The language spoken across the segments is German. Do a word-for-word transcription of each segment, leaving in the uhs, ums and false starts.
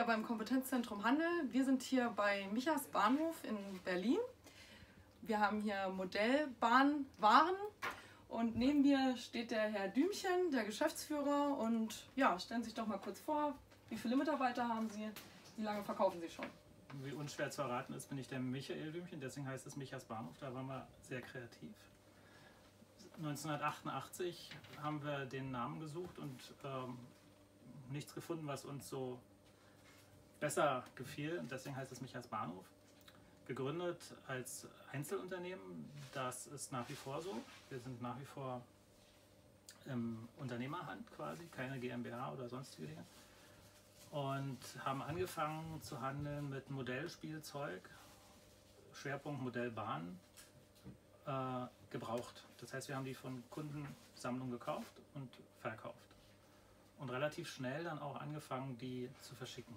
hier beim Kompetenzzentrum Handel. Wir sind hier bei Michas Bahnhof in Berlin. Wir haben hier Modellbahnwaren und neben mir steht der Herr Dümchen, der Geschäftsführer. Und ja, stellen Sie sich doch mal kurz vor, wie viele Mitarbeiter haben Sie, wie lange verkaufen Sie schon? Wie unschwer zu erraten ist, bin ich der Michael Dümchen, deswegen heißt es Michas Bahnhof, da waren wir sehr kreativ. neunzehnhundertachtundachtzig haben wir den Namen gesucht und ähm, nichts gefunden, was uns so besser gefiel, und deswegen heißt es Michas Bahnhof. Gegründet als Einzelunternehmen, das ist nach wie vor so. Wir sind nach wie vor im Unternehmerhand quasi, keine GmbH oder sonstige Dinge. Und haben angefangen zu handeln mit Modellspielzeug, Schwerpunkt Modellbahn, äh, gebraucht. Das heißt, wir haben die von Kundensammlungen gekauft und verkauft. Und relativ schnell dann auch angefangen, die zu verschicken.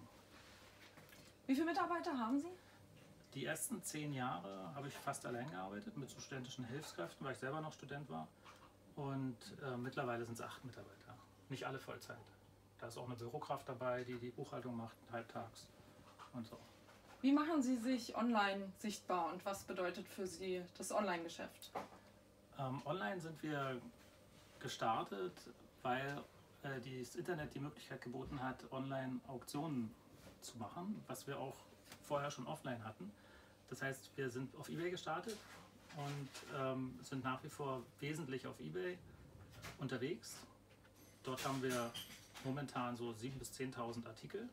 Wie viele Mitarbeiter haben Sie? Die ersten zehn Jahre habe ich fast allein gearbeitet, mit so studentischen Hilfskräften, weil ich selber noch Student war. Und äh, mittlerweile sind es acht Mitarbeiter. Nicht alle Vollzeit. Da ist auch eine Bürokraft dabei, die die Buchhaltung macht, halbtags und so. Wie machen Sie sich online sichtbar und was bedeutet für Sie das Online-Geschäft? Ähm, online sind wir gestartet, weil äh, das Internet die Möglichkeit geboten hat, online Auktionen zu machen, was wir auch vorher schon offline hatten. Das heißt, wir sind auf eBay gestartet und ähm, sind nach wie vor wesentlich auf eBay unterwegs. Dort haben wir momentan so siebentausend bis zehntausend Artikel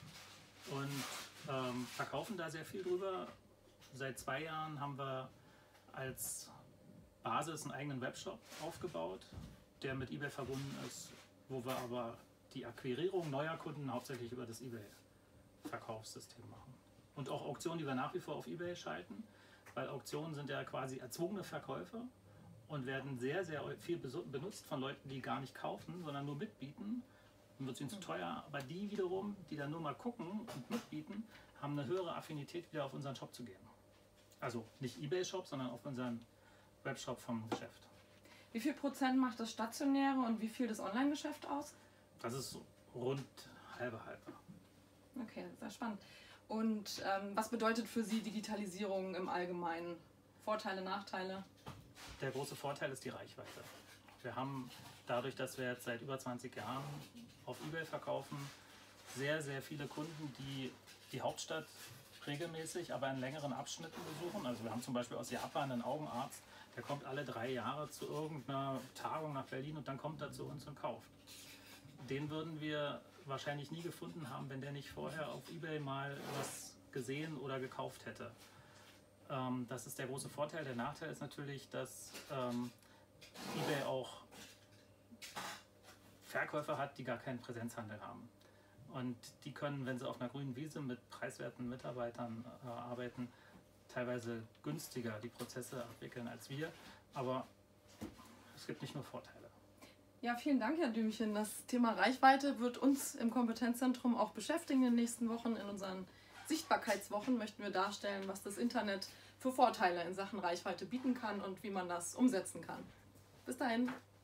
und ähm, verkaufen da sehr viel drüber. Seit zwei Jahren haben wir als Basis einen eigenen Webshop aufgebaut, der mit eBay verbunden ist, wo wir aber die Akquirierung neuer Kunden hauptsächlich über das eBay-Verkaufssystem machen. Und auch Auktionen, die wir nach wie vor auf eBay schalten, weil Auktionen sind ja quasi erzwungene Verkäufe und werden sehr, sehr viel benutzt von Leuten, die gar nicht kaufen, sondern nur mitbieten. Dann wird es ihnen zu teuer, aber die wiederum, die dann nur mal gucken und mitbieten, haben eine höhere Affinität, wieder auf unseren Shop zu gehen. Also nicht eBay-Shop, sondern auf unseren Webshop vom Geschäft. Wie viel Prozent macht das Stationäre und wie viel das Online-Geschäft aus? Das ist rund halbe halbe. Okay, sehr spannend. Und ähm, was bedeutet für Sie Digitalisierung im Allgemeinen? Vorteile, Nachteile? Der große Vorteil ist die Reichweite. Wir haben dadurch, dass wir jetzt seit über zwanzig Jahren auf eBay verkaufen, sehr, sehr viele Kunden, die die Hauptstadt regelmäßig, aber in längeren Abschnitten besuchen. Also wir haben zum Beispiel aus Japan einen Augenarzt, der kommt alle drei Jahre zu irgendeiner Tagung nach Berlin und dann kommt er zu uns und kauft. Den würden wir wahrscheinlich nie gefunden haben, wenn der nicht vorher auf eBay mal was gesehen oder gekauft hätte. Ähm, das ist der große Vorteil. Der Nachteil ist natürlich, dass ähm, eBay auch Verkäufer hat, die gar keinen Präsenzhandel haben. Und die können, wenn sie auf einer grünen Wiese mit preiswerten Mitarbeitern äh, arbeiten, teilweise günstiger die Prozesse abwickeln als wir. Aber es gibt nicht nur Vorteile. Ja, vielen Dank, Herr Dümchen. Das Thema Reichweite wird uns im Kompetenzzentrum auch beschäftigen in den nächsten Wochen. In unseren Sichtbarkeitswochen möchten wir darstellen, was das Internet für Vorteile in Sachen Reichweite bieten kann und wie man das umsetzen kann. Bis dahin.